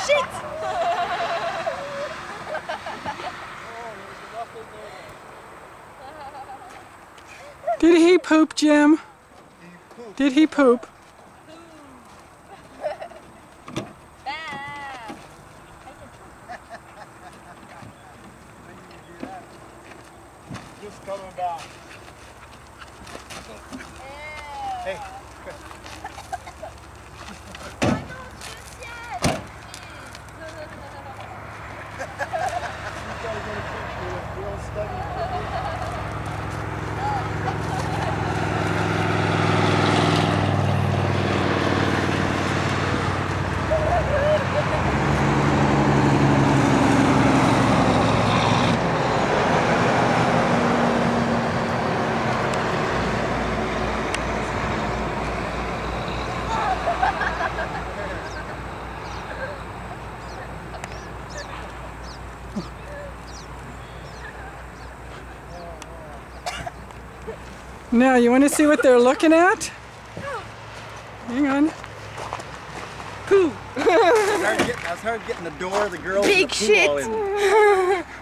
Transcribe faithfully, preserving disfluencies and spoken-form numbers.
shit! Did he poop, Jim? Did he poop? Just coming back. Hey. Now, you want to see what they're looking at? Hang on. Poo! I was hard getting the door, the girls, Big and the pool all shit. in.